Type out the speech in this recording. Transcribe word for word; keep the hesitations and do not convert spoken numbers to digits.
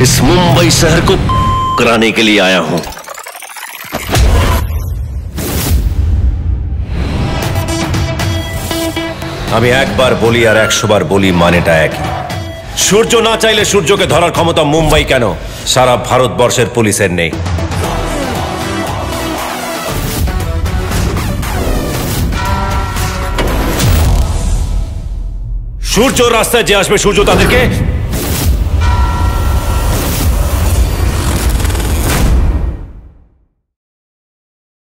इस मुंबई शहर को कराने के लिए आया हूं। আমি একবার বলি আর একশো বার বলি, মানেটা একই। সূর্য না চাইলে সূর্যকে ধরার ক্ষমতা মুম্বাই কেন সারা ভারতবর্ষের পুলিশের নেই। সূর্য রাস্তায় যে আসবে, সূর্য তাদেরকে